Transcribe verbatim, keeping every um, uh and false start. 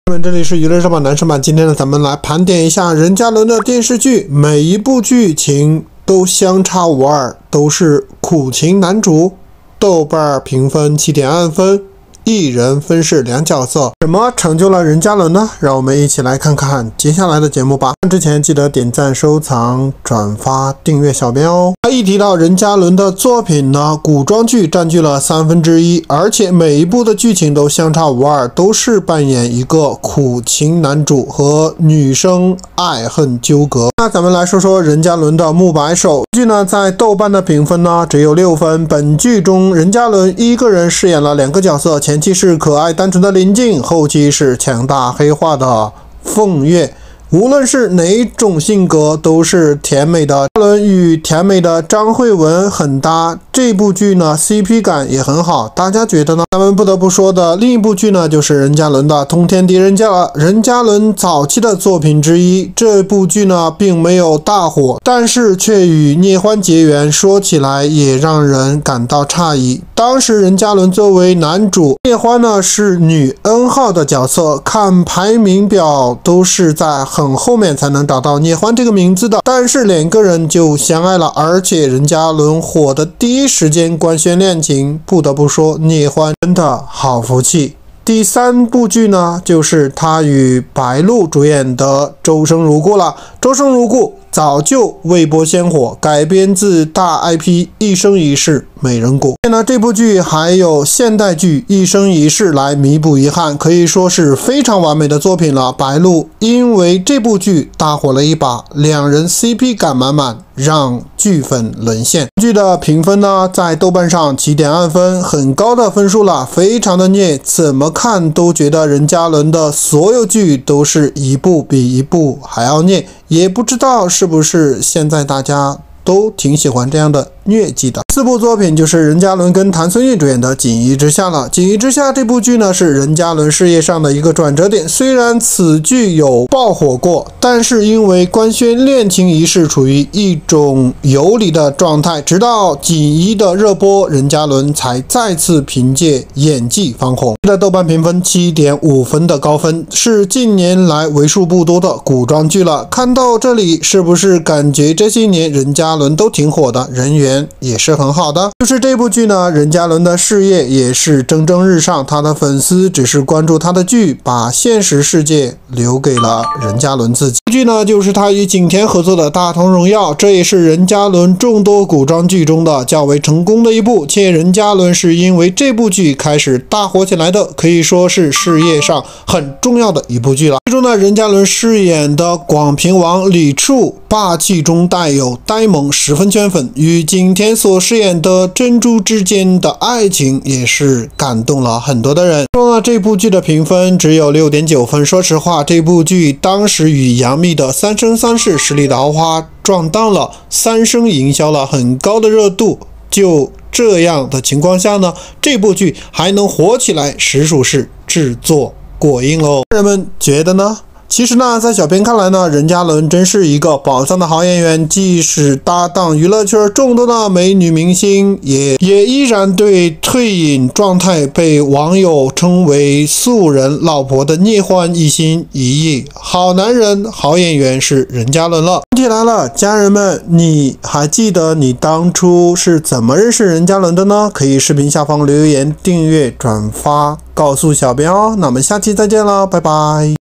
这里是娱乐热榜男生版，今天呢，咱们来盘点一下任嘉伦的电视剧，每一部剧情都相差无二，都是苦情男主。豆瓣评分七点二分，一人分饰两角色，什么成就了任嘉伦呢？让我们一起来看看接下来的节目吧。之前记得点赞、收藏、转发、订阅小编哦。一提到任嘉伦的作品呢，古装剧占据了三分之一，而且每一部的剧情都相差无二，都是扮演一个苦情男主和女生爱恨纠葛。那咱们来说说任嘉伦的《木白手》剧呢，在豆瓣的评分呢只有六分。本剧中，任嘉伦一个人饰演了两个角色，前期是可爱单纯的林静，后期是强大黑化的凤月。无论是哪种性格，都是甜美的。嘉伦与甜美的张慧雯很搭，这部剧呢 C P 感也很好，大家觉得呢？咱们不得不说的另一部剧呢，就是任嘉伦的《通天狄仁杰》了。任嘉伦早期的作品之一，这部剧呢并没有大火，但是却与聂欢结缘，说起来也让人感到诧异。当时任嘉伦作为男主，聂欢呢是女 N 号的角色，看排名表都是在很后面才能找到聂欢这个名字的，但是两个人就相爱了，而且任嘉伦火的第一时间官宣恋情，不得不说聂欢真的好福气。第三部剧呢，就是他与白鹿主演的《周生如故》了。《周生如故》早就未播先火，改编自大 I P《一生一世美人谷》。那这部剧还有现代剧《一生一世》来弥补遗憾，可以说是非常完美的作品了。白鹿因为这部剧大火了一把，两人 C P 感满满，让剧粉沦陷。剧的评分呢，在豆瓣上七点二分，很高的分数了，非常的虐，怎么看都觉得任嘉伦的所有剧都是一部比一部还要虐，也不知道是不是现在大家都挺喜欢这样的疟疾的。四部作品就是任嘉伦跟谭松韵主演的《锦衣之下》了。《锦衣之下》这部剧呢，是任嘉伦事业上的一个转折点。虽然此剧有爆火过，但是因为官宣恋情一事处于一种游离的状态，直到《锦衣》的热播，任嘉伦才再次凭借演技翻红。的豆瓣评分七点五分的高分，是近年来为数不多的古装剧了。看到这里，是不是感觉这些年任嘉伦都挺火的，人缘也是很好的？就是这部剧呢，任嘉伦的事业也是蒸蒸日上，他的粉丝只是关注他的剧，把现实世界留给了任嘉伦自己。这部剧呢，就是他与景甜合作的《大同荣耀》，这也是任嘉伦众多古装剧中的较为成功的一部，且任嘉伦是因为这部剧开始大火起来的，可以说是事业上很重要的一部剧了。剧中呢，任嘉伦饰演的广平王李处，霸气中带有呆萌，十分圈粉，与景甜所饰演的珍珠之间的爱情也是感动了很多的人。说呢，这部剧的评分只有 六点九分。说实话，这部剧当时与杨幂的《三生三世十里桃花》撞档了，三生营销了很高的热度，就这样的情况下呢，这部剧还能火起来，实属是制作过硬喽。人们觉得呢？其实呢，在小编看来呢，任嘉伦真是一个宝藏的好演员，即使搭档娱乐圈众多的美女明星，也也依然对退隐状态被网友称为素人老婆的聂欢一心一意。好男人好演员是任嘉伦了。问题来了，家人们，你还记得你当初是怎么认识任嘉伦的呢？可以视频下方留言、订阅、转发告诉小编哦。那我们下期再见了，拜拜。